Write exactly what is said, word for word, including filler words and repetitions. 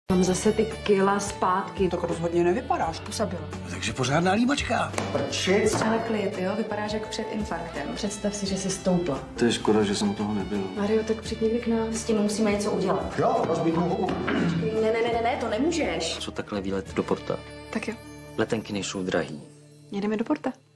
Mám zase ty kila zpátky. Tak rozhodně nevypadáš, působila. Takže pořádná líbačka. Prčic. Ale klid, jo? Vypadáš jak před infarktem. Představ si, že jsi stoupla. To je škoda, že jsem u toho nebyl. Mario, tak přijď někdy k nám. S tím musíme něco udělat. Jo, rozbít mu hubu. Ne, ne, ne, ne, ne, to nemůžeš. Co takhle výlet do Porta? Tak jo. Letenky nejsou drahý. Jedeme do Porta.